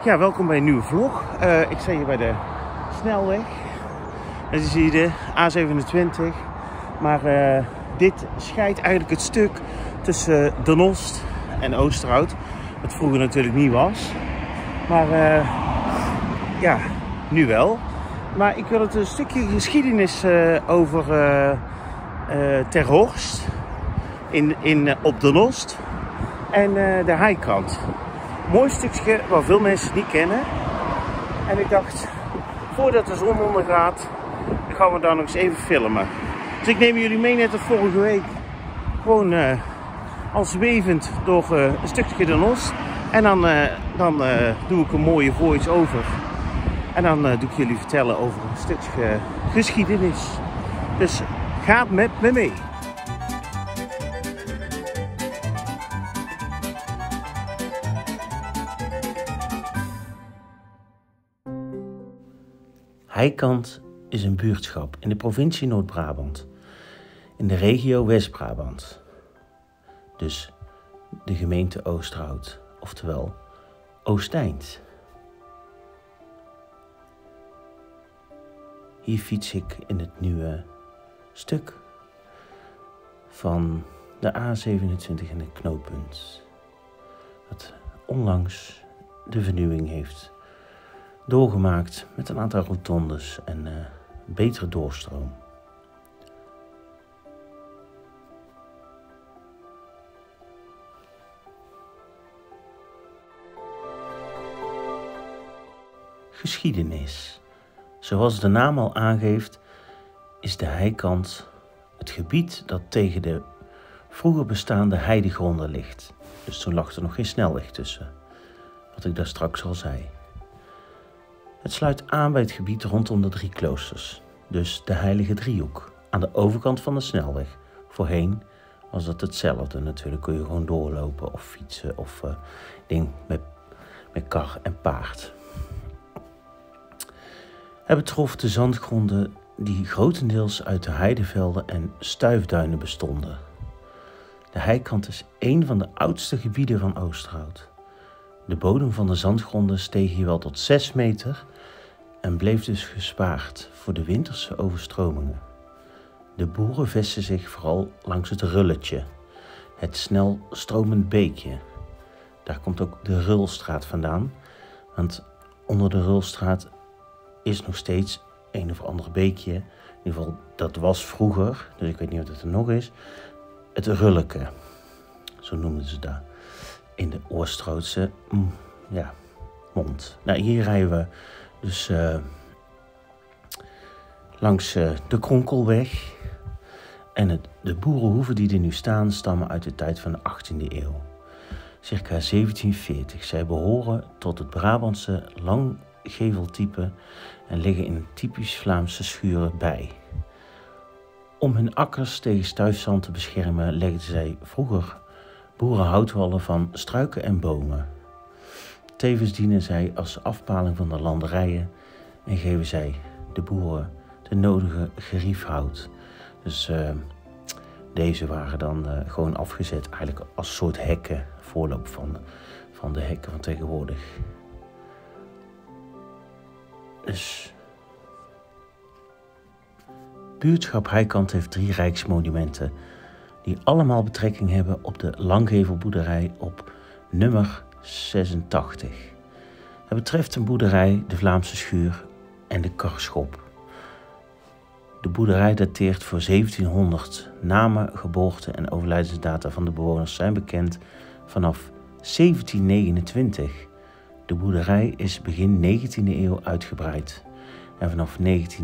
Ja, welkom bij een nieuwe vlog. Ik sta hier bij de snelweg. En je ziet de A27. Maar dit scheidt eigenlijk het stuk tussen Den Ost en Oosterhout. Wat vroeger natuurlijk niet was. Maar ja, nu wel. Maar ik wil het een stukje geschiedenis over Ter Horst op Den Ost en de Heikant. Mooi stukje waar veel mensen niet kennen. En ik dacht, voordat de zon ondergaat, dan gaan we daar nog eens even filmen. Dus ik neem jullie mee, net als vorige week, gewoon als wevend door een stukje Den Ost. En dan doe ik een mooie voice-over. En dan doe ik jullie vertellen over een stukje geschiedenis. Dus ga met me mee. Heikant is een buurtschap in de provincie Noord-Brabant, in de regio West-Brabant. Dus de gemeente Oosterhout, oftewel Oosteind. Hier fiets ik in het nieuwe stuk van de A27 en het knooppunt, dat onlangs de vernieuwing heeft doorgemaakt met een aantal rotondes en betere doorstroom. Geschiedenis. Zoals de naam al aangeeft, is de Heikant het gebied dat tegen de vroeger bestaande heidegronden ligt. Dus toen lag er nog geen snelweg tussen, wat ik daar straks al zei. Het sluit aan bij het gebied rondom de drie kloosters, dus de Heilige Driehoek, aan de overkant van de snelweg. Voorheen was dat hetzelfde, natuurlijk kun je gewoon doorlopen of fietsen of met kar en paard. Het betrof de zandgronden die grotendeels uit de heidevelden en stuifduinen bestonden. De Heikant is een van de oudste gebieden van Oosterhout. De bodem van de zandgronden steeg hier wel tot 6 meter en bleef dus gespaard voor de winterse overstromingen. De boeren vestten zich vooral langs het Rulletje, het snel stromend beekje. Daar komt ook de Rulstraat vandaan, want onder de Rulstraat is nog steeds een of ander beekje. In ieder geval, dat was vroeger, dus ik weet niet of het er nog is, het Rulleke. Zo noemden ze dat. In de Oosterhoutse mond. Nou, hier rijden we dus langs de Kronkelweg. En de boerenhoeven die er nu staan, stammen uit de tijd van de 18e eeuw. Circa 1740. Zij behoren tot het Brabantse langgeveltype en liggen in typisch Vlaamse schuren bij. Om hun akkers tegen stuifzand te beschermen legden zij vroeger boerenhoutwallen van struiken en bomen. Tevens dienen zij als afpaling van de landerijen en geven zij de boeren de nodige geriefhout. Dus deze waren dan gewoon afgezet eigenlijk als soort hekken, voorloop van de hekken van tegenwoordig. Dus buurtschap Heikant heeft 3 rijksmonumenten die allemaal betrekking hebben op de langgevelboerderij op nummer 86. Het betreft een boerderij, de Vlaamse schuur en de karschop. De boerderij dateert voor 1700. Namen, geboorte en overlijdensdata van de bewoners zijn bekend vanaf 1729. De boerderij is begin 19e eeuw uitgebreid en vanaf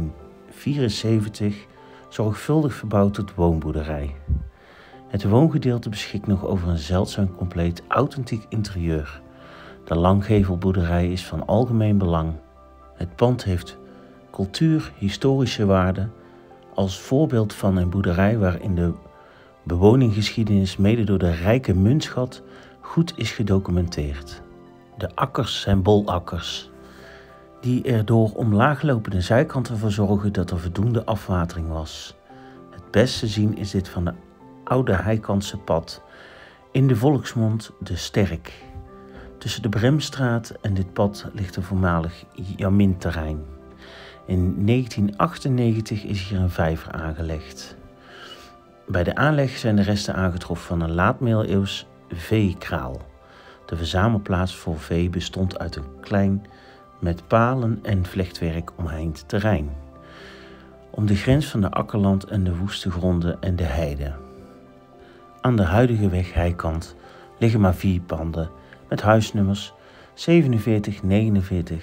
1974 zorgvuldig verbouwd tot woonboerderij. Het woongedeelte beschikt nog over een zeldzaam compleet authentiek interieur. De langgevelboerderij is van algemeen belang. Het pand heeft cultuur-historische waarde als voorbeeld van een boerderij waarin de bewoninggeschiedenis mede door de rijke muntschat goed is gedocumenteerd. De akkers zijn bolakkers, die er door omlaaglopende zijkanten voor zorgen dat er voldoende afwatering was. Het best te zien is dit van de oude Heikantse pad, in de volksmond de Sterk. Tussen de Bremstraat en dit pad ligt een voormalig jaminterrein. In 1998 is hier een vijver aangelegd. Bij de aanleg zijn de resten aangetroffen van een laat-middeleeuws veekraal. De verzamelplaats voor vee bestond uit een klein met palen en vlechtwerk omheind terrein. Om de grens van de akkerland en de woeste gronden en de heide. Aan de huidige weg Heikant liggen maar 4 panden met huisnummers 47, 49,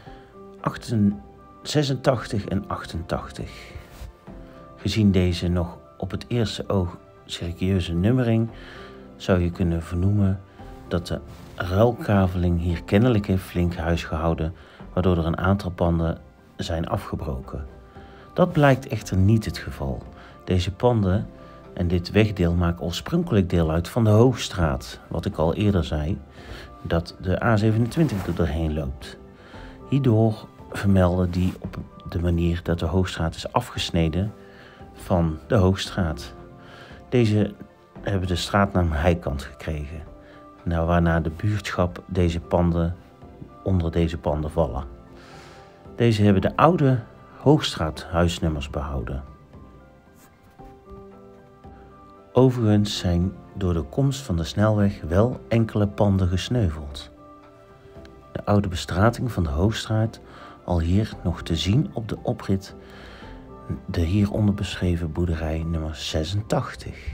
86 en 88. Gezien deze nog op het eerste oog serieuze nummering zou je kunnen vernoemen dat de ruilkaveling hier kennelijk heeft flink huisgehouden, waardoor er een aantal panden zijn afgebroken. Dat blijkt echter niet het geval. Deze panden en dit wegdeel maken oorspronkelijk deel uit van de Hoogstraat, wat ik al eerder zei, dat de A27 er doorheen loopt. Hierdoor vermelden die op de manier dat de Hoogstraat is afgesneden van de Hoogstraat. Deze hebben de straatnaam Heikant gekregen, waarna de buurtschap onder deze panden vallen. Deze hebben de oude Hoogstraat huisnummers behouden. Overigens zijn door de komst van de snelweg wel enkele panden gesneuveld. De oude bestrating van de Hoogstraat al hier nog te zien op de oprit, de hieronder beschreven boerderij nummer 86.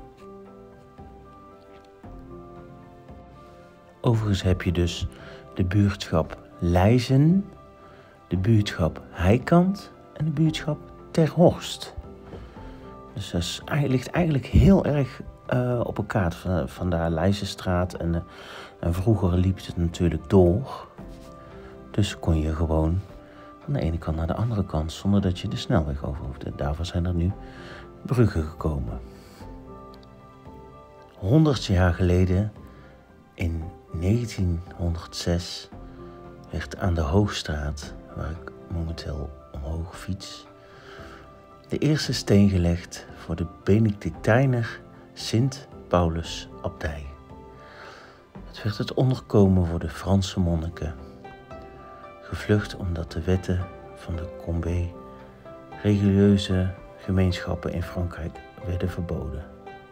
Overigens heb je dus de buurtschap Leijzen, de buurtschap Heikant en de buurtschap Terhorst. Dus dat ligt eigenlijk heel erg op elkaar. Vandaar Leijzenstraat en vroeger liep het natuurlijk door. Dus kon je gewoon van de ene kant naar de andere kant zonder dat je de snelweg over hoefde. Daarvoor zijn er nu bruggen gekomen. 100 jaar geleden, in 1906, werd aan de Hoogstraat, waar ik momenteel omhoog fiets, de eerste steen gelegd voor de Benedictijner Sint Paulus Abdij. Het werd het onderkomen voor de Franse monniken, gevlucht omdat de wetten van de Combé religieuze gemeenschappen in Frankrijk werden verboden.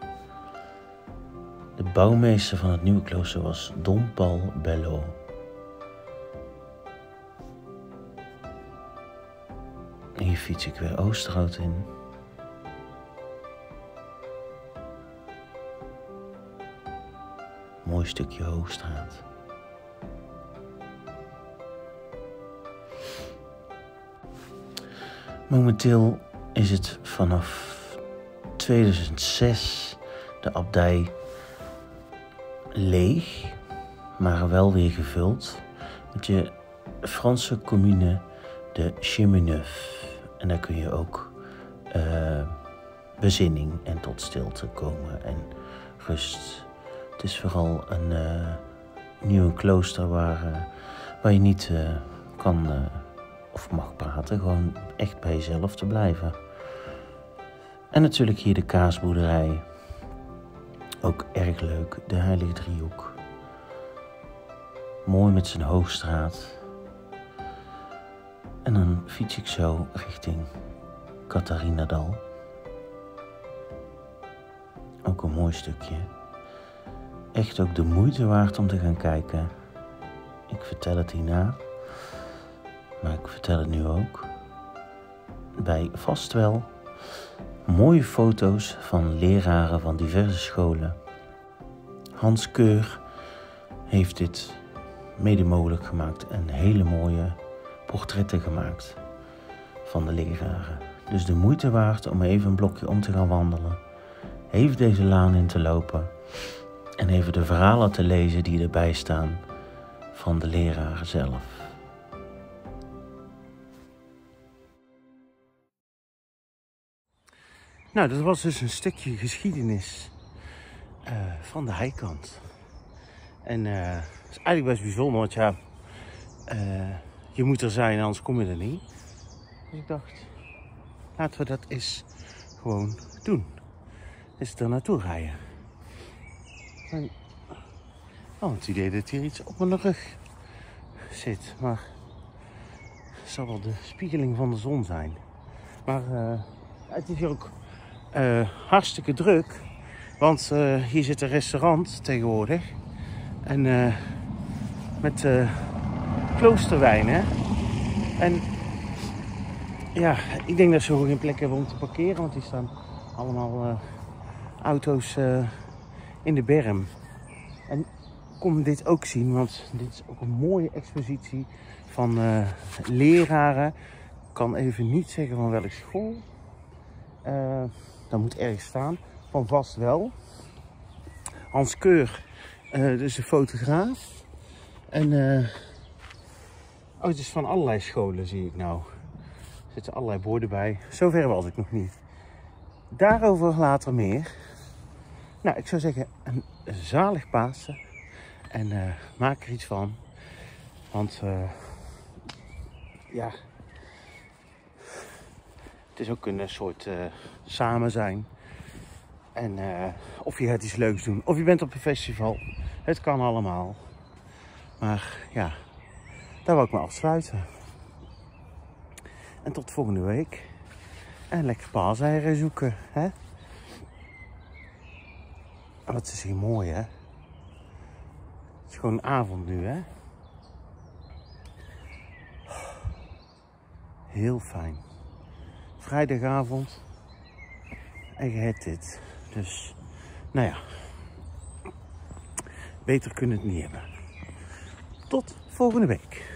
De bouwmeester van het nieuwe klooster was Don Paul Bello. Hier fiets ik weer Oosterhout in. Mooi stukje Hoogstraat. Momenteel is het vanaf 2006 de abdij leeg, maar wel weer gevuld met je Franse commune de Chemineuve. En daar kun je ook bezinning en tot stilte komen en rust. Het is vooral een nieuw klooster waar je niet kan of mag praten, gewoon echt bij jezelf te blijven. En natuurlijk hier de kaasboerderij. Ook erg leuk, de Heilige Driehoek. Mooi met zijn Hoogstraat. En dan fiets ik zo richting Catharinadal. Ook een mooi stukje. Echt ook de moeite waard om te gaan kijken. Ik vertel het hierna, maar ik vertel het nu ook. Bij vast wel mooie foto's van leraren van diverse scholen. Hans Keur heeft dit mede mogelijk gemaakt en hele mooie portretten gemaakt van de leraren. Dus de moeite waard om even een blokje om te gaan wandelen, even deze laan in te lopen en even de verhalen te lezen die erbij staan van de leraren zelf. Nou, dat was dus een stukje geschiedenis van de Heikant. En het is eigenlijk best bijzonder, want ja, je moet er zijn, anders kom je er niet. Dus ik dacht, laten we dat eens gewoon doen. Eens er naartoe rijden. En Oh, het idee dat hier iets op mijn rug zit. Maar het zal wel de spiegeling van de zon zijn. Maar het is hier ook hartstikke druk. Want hier zit een restaurant tegenwoordig. En met kloosterwijn, hè. En ja, ik denk dat ze ook geen plek hebben om te parkeren. Want die staan allemaal auto's in de berm. En kom dit ook zien, want dit is ook een mooie expositie van leraren. Ik kan even niet zeggen van welke school. Dat moet ergens staan. Van vast wel. Hans Keur, dus de fotograaf. En het is van allerlei scholen, zie ik nou. Er zitten allerlei borden bij. Zover was ik nog niet. Daarover later meer. Nou, ik zou zeggen, een zalig Pasen. En maak er iets van. Want ja, het is ook een soort samen zijn. En of je gaat iets leuks doen, of je bent op een festival. Het kan allemaal. Maar ja, daar wil ik me afsluiten. En tot volgende week. En lekker paaseieren zoeken, hè? Wat is hier mooi, hè? Het is gewoon een avond nu, hè? Heel fijn. Vrijdagavond. En je hebt dit. Dus, nou ja. Beter kunnen het niet hebben. Tot volgende week.